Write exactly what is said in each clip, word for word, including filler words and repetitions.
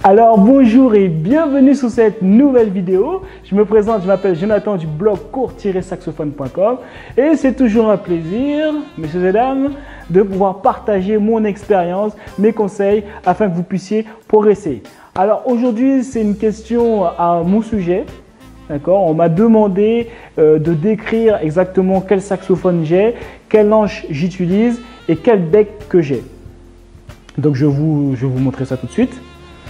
Alors bonjour et bienvenue sur cette nouvelle vidéo. Je me présente, je m'appelle Jonathan du blog court tiret saxophone point com et c'est toujours un plaisir, messieurs et dames, de pouvoir partager mon expérience, mes conseils afin que vous puissiez progresser. Alors aujourd'hui c'est une question à mon sujet. D'accord, on m'a demandé euh, de décrire exactement quel saxophone j'ai, quelle hanche j'utilise et quel bec que j'ai. Donc je, vous, je vais vous montrer ça tout de suite.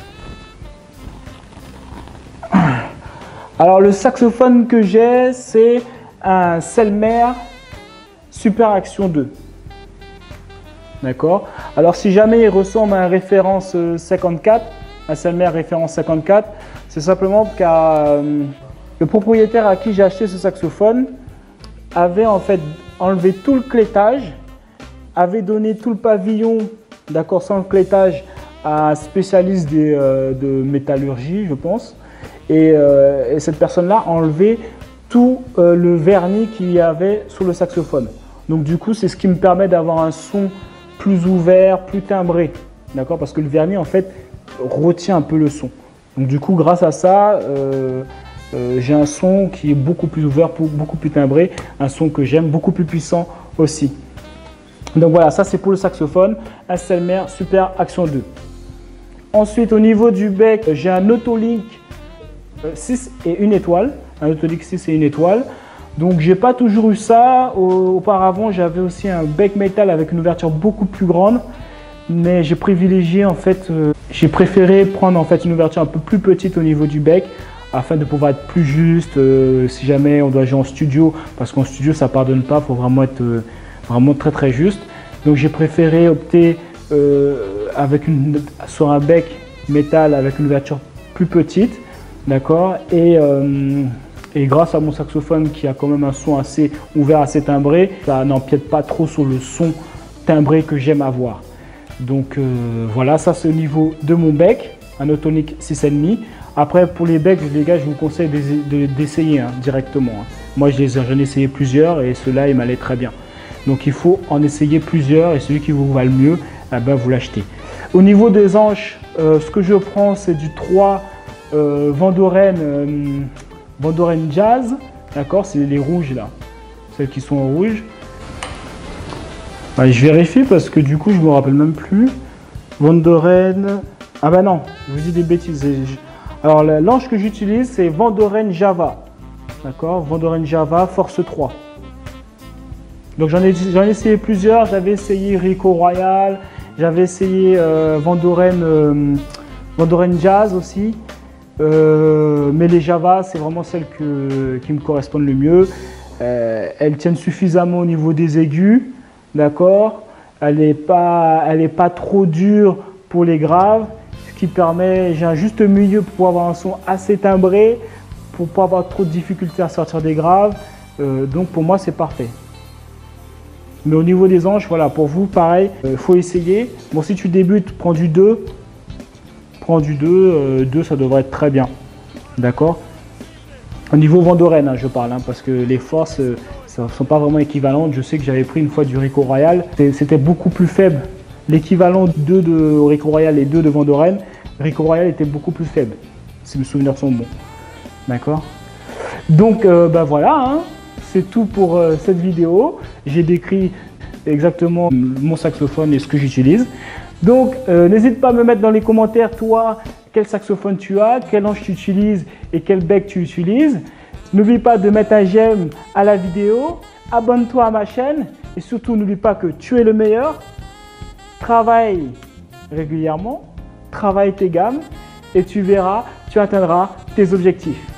Alors le saxophone que j'ai, c'est un Selmer Super Action deux. D'accord. Alors si jamais il ressemble à un référence cinquante-quatre, un Selmer référence cinquante-quatre, c'est simplement qu'à euh, le propriétaire à qui j'ai acheté ce saxophone avait en fait enlevé tout le clétage, avait donné tout le pavillon, d'accord, sans le clétage, à un spécialiste des, euh, de métallurgie, je pense. Et, euh, et cette personne-là a enlevé tout euh, le vernis qu'il y avait sur le saxophone. Donc du coup, c'est ce qui me permet d'avoir un son plus ouvert, plus timbré, d'accord, parce que le vernis en fait retient un peu le son. Donc du coup, grâce à ça, euh, euh, j'ai un son qui est beaucoup plus ouvert, beaucoup plus timbré, un son que j'aime, beaucoup plus puissant aussi. Donc voilà, ça c'est pour le saxophone, un Selmer Super Action deux. Ensuite, au niveau du bec, j'ai un Autolink six et une étoile, un Autolink six et une étoile. Donc j'ai pas toujours eu ça. Auparavant, j'avais aussi un bec métal avec une ouverture beaucoup plus grande, mais j'ai privilégié en fait, euh, j'ai préféré prendre en fait une ouverture un peu plus petite au niveau du bec afin de pouvoir être plus juste euh, si jamais on doit jouer en studio, parce qu'en studio ça pardonne pas, faut vraiment être euh, vraiment très très juste. Donc j'ai préféré opter euh, avec une, sur un bec métal avec une ouverture plus petite. D'accord, et, euh, et grâce à mon saxophone qui a quand même un son assez ouvert, assez timbré, ça n'empiète pas trop sur le son timbré que j'aime avoir. Donc euh, voilà, ça c'est au niveau de mon bec, un Autolink six virgule cinq. Après pour les becs, les gars, je vous conseille d'essayer hein, directement. Hein. Moi j'en ai essayé plusieurs et ceux-là il m'allait très bien. Donc il faut en essayer plusieurs et celui qui vous va le mieux, eh ben, vous l'achetez. Au niveau des hanches, euh, ce que je prends c'est du trois Euh, Van Doren, euh, Van Doren Jazz, d'accord, c'est les rouges là, celles qui sont en rouge. Allez, je vérifie parce que du coup je me rappelle même plus. Van Doren, ah bah non, je vous dis des bêtises. Alors l'anche que j'utilise c'est Van Doren Java, d'accord, Van Doren Java Force trois. Donc j'en ai, j'en ai essayé plusieurs, j'avais essayé Rico Royal, j'avais essayé euh, Van Doren, euh, Van Doren Jazz aussi. Euh, mais les Java, c'est vraiment celles que, qui me correspondent le mieux. Euh, elles tiennent suffisamment au niveau des aigus, d'accord. Elle n'est pas, elle est pas trop dure pour les graves, ce qui permet, j'ai un juste milieu pour pouvoir avoir un son assez timbré, pour pas avoir trop de difficultés à sortir des graves. Euh, donc pour moi, c'est parfait. Mais au niveau des hanches, voilà, pour vous, pareil, il euh, faut essayer. Bon, si tu débutes, prends du deux. Prends du deux, euh, deux ça devrait être très bien, d'accord. Au niveau Van Doren, hein, je parle, hein, parce que les forces ne euh, sont pas vraiment équivalentes. Je sais que j'avais pris une fois du Rico Royal, c'était beaucoup plus faible. L'équivalent deux de Rico Royal et deux de Van Doren, Rico Royal était beaucoup plus faible, si mes souvenirs sont bons, d'accord. Donc euh, ben voilà, hein, c'est tout pour euh, cette vidéo. J'ai décrit exactement mon saxophone et ce que j'utilise. Donc, euh, n'hésite pas à me mettre dans les commentaires, toi, quel saxophone tu as, quelle hanche tu utilises et quel bec tu utilises. N'oublie pas de mettre un j'aime à la vidéo, abonne-toi à ma chaîne et surtout, n'oublie pas que tu es le meilleur. Travaille régulièrement, travaille tes gammes et tu verras, tu atteindras tes objectifs.